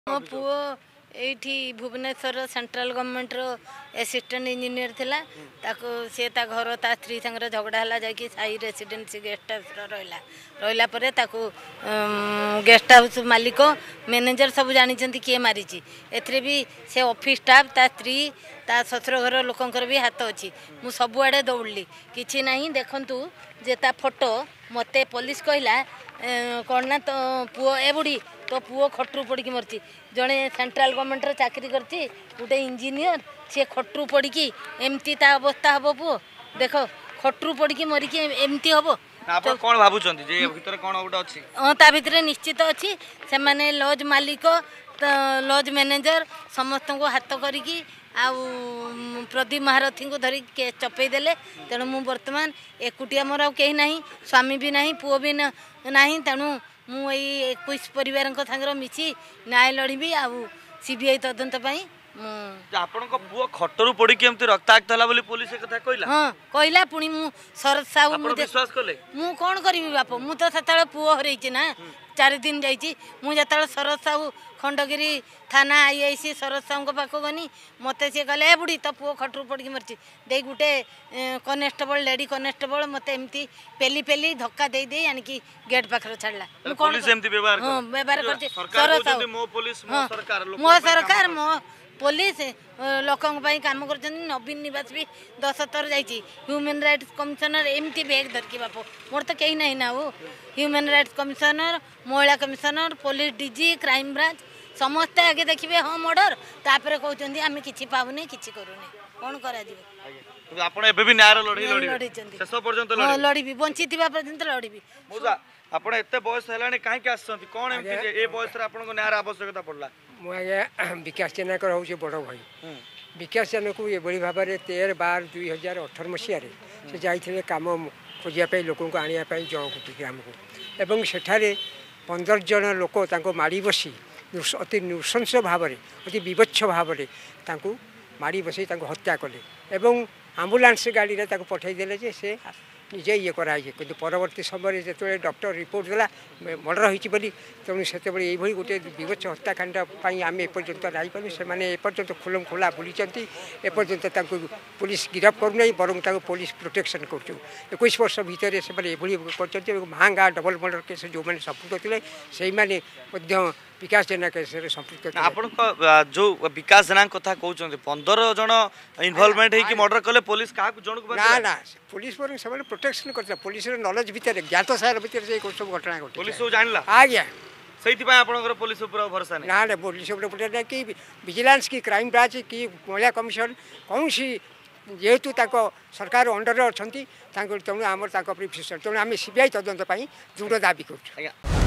मो पुओ एठी भुवनेश्वर सेंट्रल गवर्नमेंट रो असिस्टेंट इंजीनियर थिला ताको से ता घर ता स्त्री संगर झगड़ा हला जाकी साई रेसिडेंसी गेस्ट हाउस रहिला परे ताको गेस्ट हाउस मालिक मैनेजर सब जानी चंती के मारी ची एथरे भी से ऑफिस स्टाफ ता स्त्री ता ससुर घर लोकंकर भी हाथ अछि मु सब आडे दौड़ली किछि नाही देखंतु जे ता फोटो मते पुलिस कहला कौन ना तो पुओ ए बुढ़ी तो पुओ खटरू पड़ी मरची जड़े सेंट्रल गवर्नमेंट चाकरी करती गोटे इंजीनियर सी खटरू पड़ी एमती ता अवस्था हम पुओ देख खटरू पड़ी मरिकी एमती हम कौन भाबुचंती जे भीतर कौन गोटे अछि ता भीतर निश्चित अछि से माने लॉज मालिक लॉज मैनेजर समस्त को हाथ करिकी आउ प्रदीप महारथी को धरी के चपे देले तेणु मु वर्तमान एकुटिया मोर कहीं ना स्वामी भी ना पुओ भी ना तेणु मु 21 परिवार सागर मिसी न्याय लड़बी आउ सीबीआई तदंत पाई आपनको पुओ खटरू पड़ी के एमती रक्ताक्त हला बोली पुलिस कथा कहला हां कहला पुनी मु शरद साहू मु विश्वास कले मु कोन करबी बाप मु तो सताळे पुओ हरैछि ना 4 दिन जाइछि मु जताळे शरद साहू खंडगिरी थाना आईआईसी शरद साहू पाख गनी मते से कहले ए बुढ़ी तो पुओ खटरू पड़ी मरछि दे गुटे कनेस्टेबल लेडी कनेस्टेबल मते एमती पेली पेली धक्का दे दे यानी कि गेट पाखर छाड़ला मु पुलिस एमती व्यवहार कर हां व्यवहार करछि शरद साहू मो पुलिस मो सरकार मो पुलिस लोकों काम कर नवीन निवास भी 10 थर जाइए ह्यूमन राइट्स कमिशनर एमती बैग धरकी बाप मोर तो कहीं नहीं ना वो ह्यूमन राइट्स कमिशनर महिला commissioner police DG crime branch समस्ते आगे देखिए हाँ मर्डर तापर कहते आम कि पाऊनी कि करूनी कौन कर लड़बी बंची पर्यंत लड़बी आपण एते बयस हेलानी काहे के आछंती कोन एमती जे ए बयस रे आपन को न्याय आवश्यकता पड़ला मु आगे विकास जेना कर होचे बड़ भाई विकास जेना को ये बड़ी भाबा रे 13/12/2018 मसिया रे से जाइथिले काम खोजिया पे लोकन को आनिया पे जौकुटी ग्राम को एवं सेठारे 15 जन लोक तांको माड़ी बसी अति नृशंस भाव में अति विवच्छ भाव में तांको माड़ी बसी तांको हत्या कले एवं एम्बुलेंस गाड़ी रे ताको पठाई देले जे से निजे ये कराई कि परवर्ती समय जो डॉक्टर रिपोर्ट देला मर्डर होती तेणु से गोटे विवच्छ हत्याकांड आम एपर्यंत जापर से एपर्यंत खुलम खोला बुली एपर्यंत पुलिस गिरफ करूना बर पुलिस प्रोटेक्शन कर 21 वर्ष भितर से महंगा डबल मर्डर केस जो मैंने संपुक्त थे से विकास जेना केस संपुक्त आपण जो विकास जेना कथा कहते 15 जन इन्वॉल्वमेंट है कि मर्डर कले पुलिस का ना ना पुलिस पर से प्रोटेक्शन करता पुलिस नॉलेज भितर ज्ञात सार भितर से सब घटना घटे पुलिस जानला आज्ञा सही आपन पुलिस ऊपर भरोसा ना ना पुलिस ऊपर कि विजिलेंस की क्राइम ब्रांच की महिला कमिशन कौन सी जेहेतु सरकार अंडर अच्छा तेणु आम तेणु आम सीबीआई तदंत दृढ़ दाबी कर।